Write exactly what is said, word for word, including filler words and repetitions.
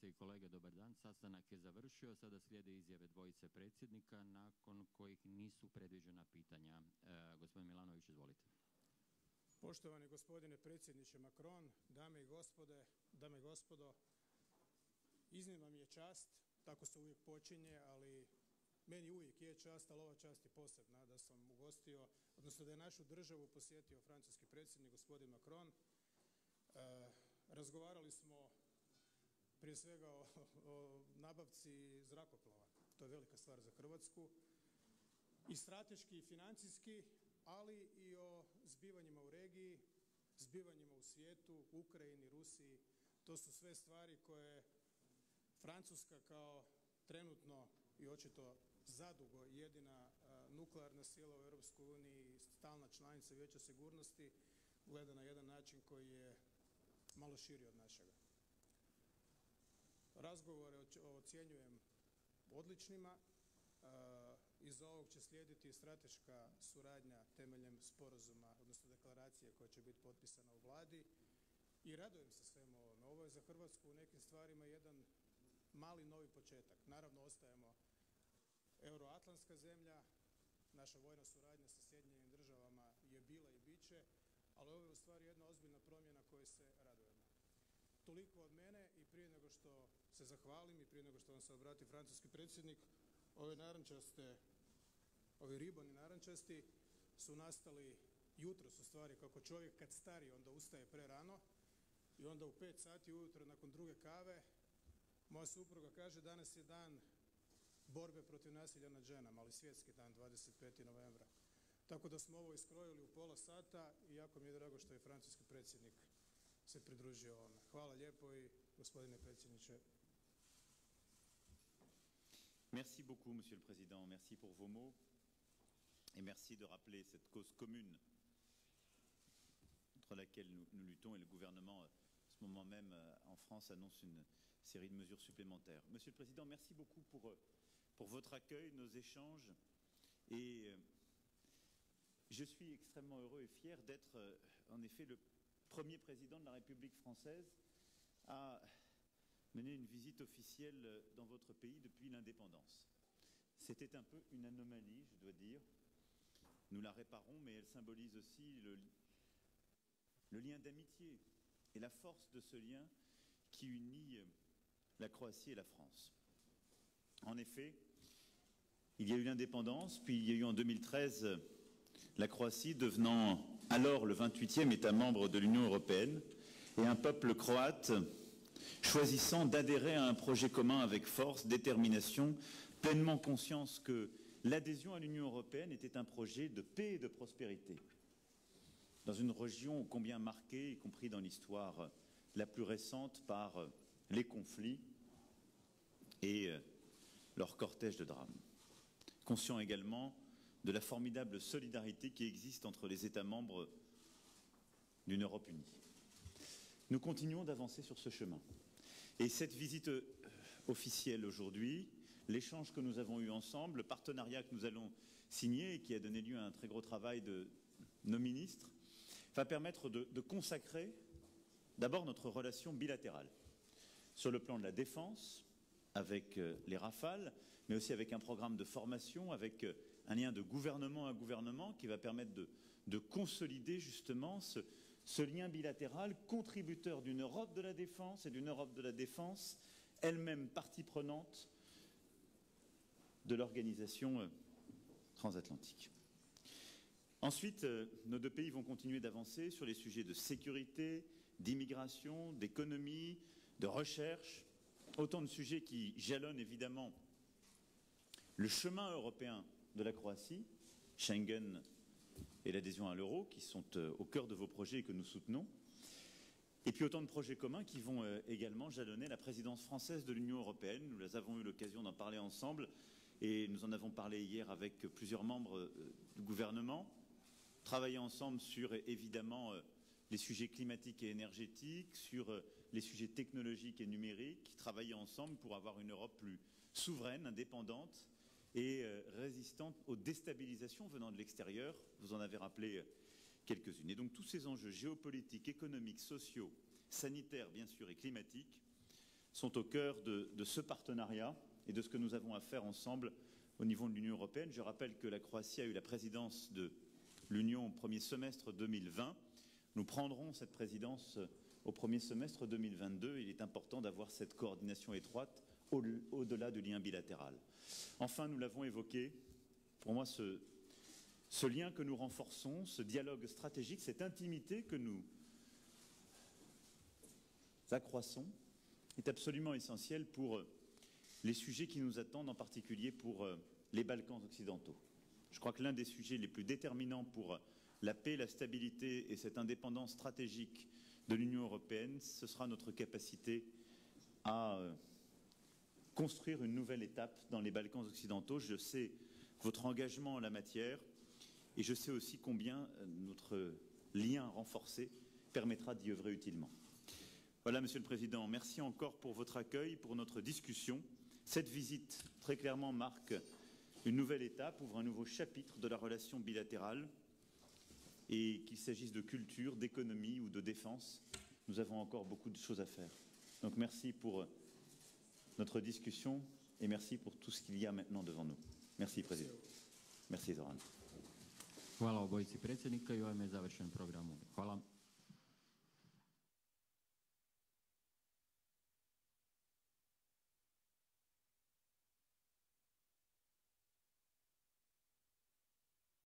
Kolegice i kolege, dobar dan. Sastanak je završio. Sada slijede izjave dvojice predsjednika, nakon kojih nisu predviđena pitanja. E, gospodin Milanović, izvolite. Poštovani gospodine predsjedniče Macron, dame i gospode, dame i gospodo, iznimna mi je čast, tako se uvijek počinje, ali meni uvijek je čast, ali ova čast je posebna, da sam ugostio, odnosno da je našu državu posjetio francuski predsjednik gospodin Macron. E, razgovarali smo prije svega o, o nabavci zrakoplova. To je velika stvar za Hrvatsku. I strateški i financijski, ali i o zbivanjima u regiji, zbivanjima u svijetu, Ukrajini, Rusiji. To su sve stvari koje Francuska kao trenutno i očito zadugo jedina uh, nuklearna sila u Europskoj uniji, stalna članica Vijeća sigurnosti, gleda na jedan način koji je malo širi od našega. Razgovore ocjenjujem odličnima. Uh, iza ovog će slijediti strateška suradnja temeljem sporazuma, odnosno deklaracije koja će biti potpisana u vladi i radujem se svemu ovome. Ovo je za Hrvatsku u nekim stvarima jedan mali novi početak. Naravno, ostajemo euroatlantska zemlja, naša vojna suradnja sa Sjedinjenim državama je bila i bit će, ali ovo je u stvari jedna ozbiljna promjena kojoj se radujemo. Toliko od mene i prije nego što se zahvalim i prije nego što vam se obrati francuski predsjednik, ove narančaste, ovi riboni narančasti su nastali jutros u stvari, kako čovjek kad stari onda ustaje prerano i onda u pet sati ujutro nakon druge kave moja supruga kaže danas je dan borbe protiv nasilja nad ženama, ali svjetski dan, dvadeset peti novembra. Tako da smo ovo iskrojili u pola sata i jako mi je drago što je francuski predsjednik se pridružio ovome. Hvala lijepo i gospodine predsjedniče. Merci beaucoup, Monsieur le Président. Merci pour vos mots et merci de rappeler cette cause commune contre laquelle nous, nous luttons et le gouvernement, en ce moment même en France, annonce une série de mesures supplémentaires. Monsieur le Président, merci beaucoup pour, pour votre accueil, nos échanges et je suis extrêmement heureux et fier d'être en effet le premier président de la République française à mener une visite officielle dans votre pays depuis l'indépendance. C'était un peu une anomalie, je dois dire. Nous la réparons, mais elle symbolise aussi le, le lien d'amitié et la force de ce lien qui unit la Croatie et la France. En effet, il y a eu l'indépendance, puis il y a eu en deux mille treize la Croatie devenant alors le vingt-huitième État membre de l'Union européenne et un peuple croate choisissant d'adhérer à un projet commun avec force, détermination, pleinement conscience que l'adhésion à l'Union européenne était un projet de paix et de prospérité. Dans une région ô combien marquée, y compris dans l'histoire la plus récente, par les conflits et leur cortège de drames. Conscient également de la formidable solidarité qui existe entre les États membres d'une Europe unie. Nous continuons d'avancer sur ce chemin. Et cette visite officielle aujourd'hui, l'échange que nous avons eu ensemble, le partenariat que nous allons signer et qui a donné lieu à un très gros travail de nos ministres, va permettre de, de consacrer d'abord notre relation bilatérale sur le plan de la défense, avec les Rafales, mais aussi avec un programme de formation, avec un lien de gouvernement à gouvernement qui va permettre de, de consolider justement ce, ce lien bilatéral, contributeur d'une Europe de la défense et d'une Europe de la défense, elle-même partie prenante de l'organisation transatlantique. Ensuite, nos deux pays vont continuer d'avancer sur les sujets de sécurité, d'immigration, d'économie, de recherche, autant de sujets qui jalonnent évidemment le chemin européen de la Croatie, Schengen et l'adhésion à l'euro, qui sont au cœur de vos projets et que nous soutenons, et puis autant de projets communs qui vont également jalonner la présidence française de l'Union européenne. Nous avons eu l'occasion d'en parler ensemble et nous en avons parlé hier avec plusieurs membres du gouvernement, travailler ensemble sur évidemment les sujets climatiques et énergétiques, sur les sujets technologiques et numériques, travailler ensemble pour avoir une Europe plus souveraine, indépendante et résistante aux déstabilisations venant de l'extérieur. Vous en avez rappelé quelques-unes. Et donc tous ces enjeux géopolitiques, économiques, sociaux, sanitaires bien sûr et climatiques sont au cœur de, de ce partenariat et de ce que nous avons à faire ensemble au niveau de l'Union européenne. Je rappelle que la Croatie a eu la présidence de l'Union au premier semestre deux mille vingt. Nous prendrons cette présidence au premier semestre deux mille vingt-deux. Il est important d'avoir cette coordination étroite au-delà du lien bilatéral. Enfin, nous l'avons évoqué, pour moi, ce, ce lien que nous renforçons, ce dialogue stratégique, cette intimité que nous accroissons, est absolument essentiel pour les sujets qui nous attendent, en particulier pour les Balkans occidentaux. Je crois que l'un des sujets les plus déterminants pour la paix, la stabilité et cette indépendance stratégique de l'Union européenne, ce sera notre capacité à construire une nouvelle étape dans les Balkans occidentaux. Je sais votre engagement en la matière et je sais aussi combien notre lien renforcé permettra d'y œuvrer utilement. Voilà, Monsieur le Président, merci encore pour votre accueil, pour notre discussion. Cette visite, très clairement, marque une nouvelle étape, ouvre un nouveau chapitre de la relation bilatérale. Et qu'il s'agisse de culture, d'économie ou de défense, nous avons encore beaucoup de choses à faire. Donc merci pour notre discussion et merci pour tout ce qu'il y a maintenant devant nous. Merci, Président. Merci, Zoran. Hvala obojici predsjednika i ovime je završen program. Hvala.